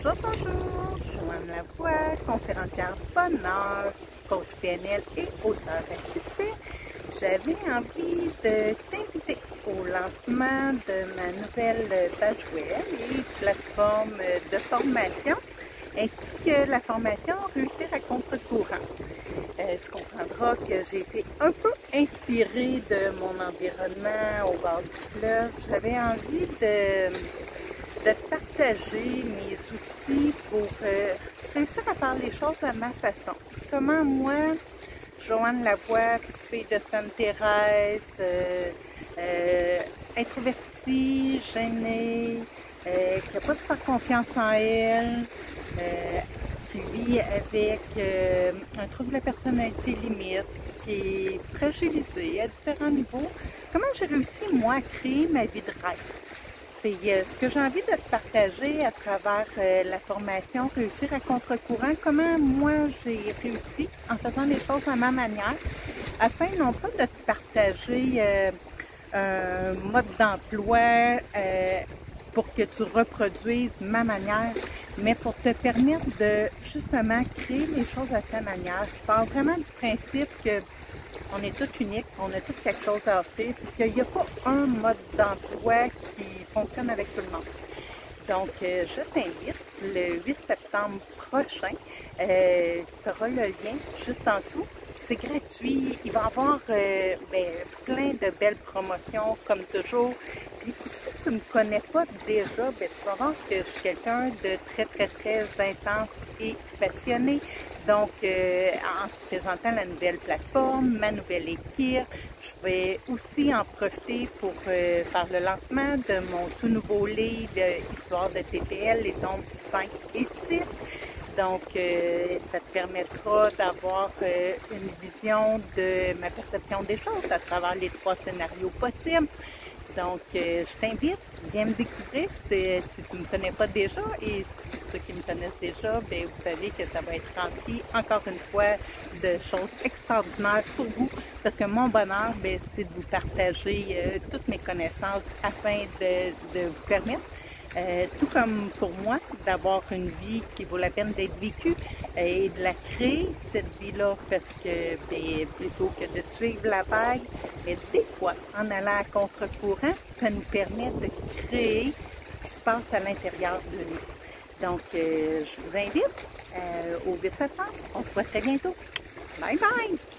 Bonjour, bonjour, je suis Joanne Lavoie, conférencière bonheur, coach PNL et auteur à succès. J'avais envie de t'inviter au lancement de ma nouvelle page web et plateforme de formation, ainsi que la formation Réussir à contre-courant. Tu comprendras que j'ai été un peu inspirée de mon environnement au bord du fleuve. J'avais envie de partager mes outils pour réussir à faire les choses à ma façon. Comment moi, Joanne Lavoie, petite fille de Sainte-Thérèse, introvertie, gênée, qui n'a pas super confiance en elle, qui vit avec un trouble de la personnalité limite, qui est fragilisée à différents niveaux. Comment j'ai réussi, moi, à créer ma vie de rêve? C'est ce que j'ai envie de te partager à travers la formation Réussir à contre-courant, comment moi j'ai réussi en faisant les choses à ma manière, afin non pas de te partager un mode d'emploi pour que tu reproduises ma manière, mais pour te permettre de justement créer les choses à ta manière. Je pars vraiment du principe que on est tous uniques, on a tous quelque chose à offrir, puis qu'il n'y a pas un mode d'emploi qui fonctionne avec tout le monde. Donc, je t'invite le 8 septembre prochain. Tu auras le lien juste en dessous. C'est gratuit. Il va y avoir plein de belles promotions, comme toujours. Puis, si tu ne me connais pas déjà, tu vas voir que je suis quelqu'un de très, très, très intense et passionné. Donc, en te présentant la nouvelle plateforme, ma nouvelle équipe, je vais aussi en profiter pour faire le lancement de mon tout nouveau livre, Histoire de TPL, les tombes 5 et 6. Donc, ça te permettra d'avoir une vision de ma perception des choses à travers les 3 scénarios possibles. Donc, je t'invite, viens me découvrir si tu ne me connais pas déjà, et pour ceux qui me connaissent déjà, vous savez que ça va être rempli encore une fois de choses extraordinaires pour vous, parce que mon bonheur, c'est de vous partager toutes mes connaissances afin de vous permettre, tout comme pour moi, d'avoir une vie qui vaut la peine d'être vécue et de la créer, cette vie-là, parce que plutôt que de suivre la vague, mais des fois, en allant à contre-courant, ça nous permet de créer ce qui se passe à l'intérieur de nous. Donc, je vous invite au 8 septembre. On se voit très bientôt. Bye bye!